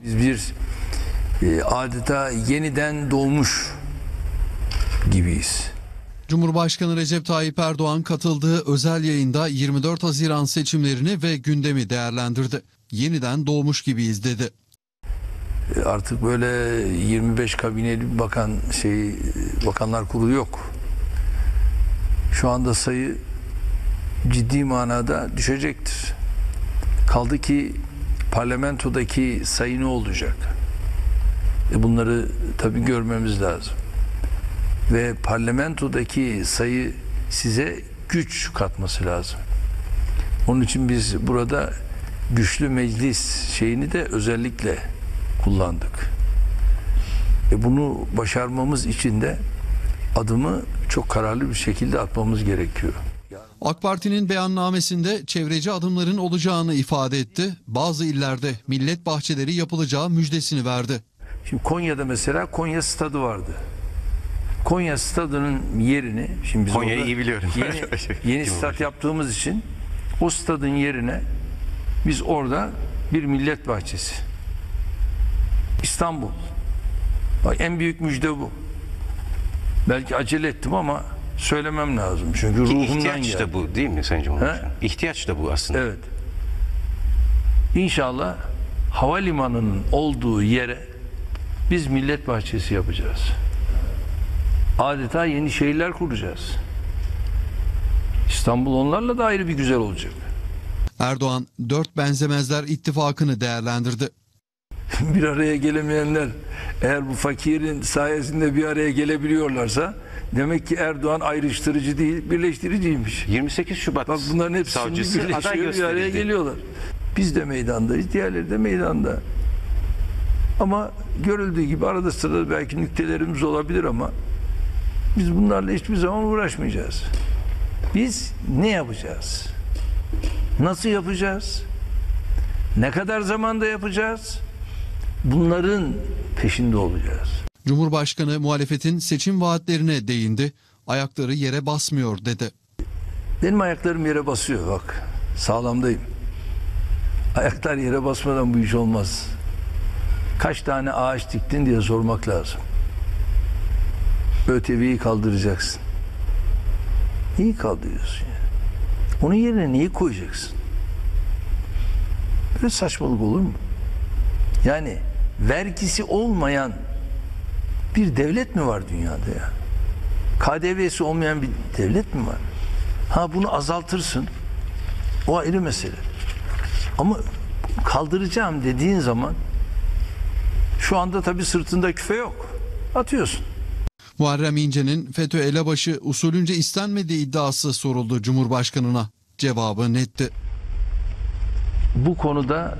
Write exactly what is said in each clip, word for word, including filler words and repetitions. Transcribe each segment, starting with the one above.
Biz bir e, adeta yeniden doğmuş gibiyiz. Cumhurbaşkanı Recep Tayyip Erdoğan katıldığı özel yayında yirmi dört Haziran seçimlerini ve gündemi değerlendirdi. Yeniden doğmuş gibiyiz dedi. E, artık böyle yirmi beş kabineli bakan şey bakanlar kurulu yok. Şu anda sayı ciddi manada düşecektir. Kaldı ki parlamentodaki sayı ne olacak? E bunları tabii görmemiz lazım. Ve parlamentodaki sayı size güç katması lazım. Onun için biz burada güçlü meclis şeyini de özellikle kullandık. E bunu başarmamız için de adımı çok kararlı bir şekilde atmamız gerekiyor. AK Parti'nin beyannamesinde çevreci adımların olacağını ifade etti. Bazı illerde millet bahçeleri yapılacağı müjdesini verdi. Şimdi Konya'da mesela Konya stadı vardı. Konya stadının yerini, şimdi biz Konya'yı iyi biliyorum. Yeni, yeni stat yaptığımız için o stadın yerine biz orada bir millet bahçesi. İstanbul. Bak, en büyük müjde bu. Belki acele ettim ama söylemem lazım. Çünkü ruhumdan geldi. İhtiyaç da bu değil mi Sayın Cumhurbaşkanı? He? İhtiyaç da bu aslında. Evet. İnşallah havalimanının olduğu yere biz millet bahçesi yapacağız. Adeta yeni şehirler kuracağız. İstanbul onlarla da ayrı bir güzel olacak. Erdoğan dört benzemezler ittifakını değerlendirdi. Bir araya gelemeyenler eğer bu fakirin sayesinde bir araya gelebiliyorlarsa demek ki Erdoğan ayrıştırıcı değil, birleştiriciymiş. yirmi sekiz Şubat Bak bunların hepsi savcısı aday birleşiyor, bir araya gösterildi. geliyorlar. Biz de meydandayız, diğerleri de meydanda. Ama görüldüğü gibi arada sırada belki nüktelerimiz olabilir ama biz bunlarla hiçbir zaman uğraşmayacağız. Biz ne yapacağız? Nasıl yapacağız? Ne kadar zamanda yapacağız? Bunların peşinde olacağız. Cumhurbaşkanı muhalefetin seçim vaatlerine değindi. Ayakları yere basmıyor dedi. Benim ayaklarım yere basıyor bak. Sağlamdayım. Ayaklar yere basmadan bu iş olmaz. Kaç tane ağaç diktin diye sormak lazım. ÖTV'yi kaldıracaksın. Neyi kaldırıyorsun ya? Onun yerine neyi koyacaksın? Böyle saçmalık olur mu? Yani vergisi olmayan bir devlet mi var dünyada ya? K D V'si olmayan bir devlet mi var? Ha bunu azaltırsın. O ayrı mesele. Ama kaldıracağım dediğin zaman şu anda tabii sırtında küfe yok. Atıyorsun. Muharrem İnce'nin FETÖ elebaşı usulünce istenmediği iddiası soruldu Cumhurbaşkanı'na. Cevabı netti. Bu konuda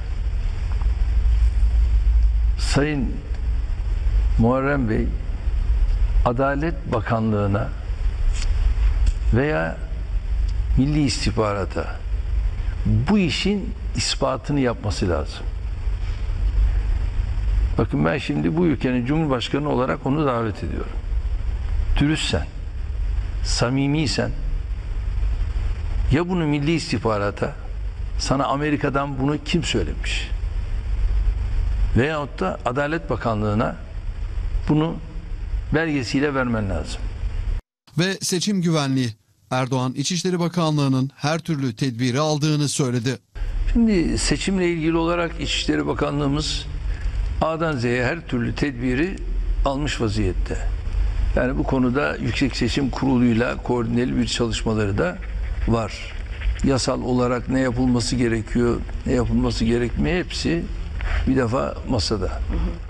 Sayın Muharrem Bey Adalet Bakanlığı'na veya Milli İstihbarat'a bu işin ispatını yapması lazım. Bakın ben şimdi bu ülkenin Cumhurbaşkanı olarak onu davet ediyorum. Dürüstsen, samimiysen ya bunu Milli İstihbarat'a, sana Amerika'dan bunu kim söylemiş? Veyahut da Adalet Bakanlığı'na bunu belgesiyle vermen lazım. Ve seçim güvenliği. Erdoğan İçişleri Bakanlığı'nın her türlü tedbiri aldığını söyledi. Şimdi seçimle ilgili olarak İçişleri Bakanlığımız A'dan Z'ye her türlü tedbiri almış vaziyette. Yani bu konuda Yüksek Seçim Kurulu'yla koordineli bir çalışmaları da var. Yasal olarak ne yapılması gerekiyor, ne yapılması gerekmiyor hepsi bir defa masada. Hı hı.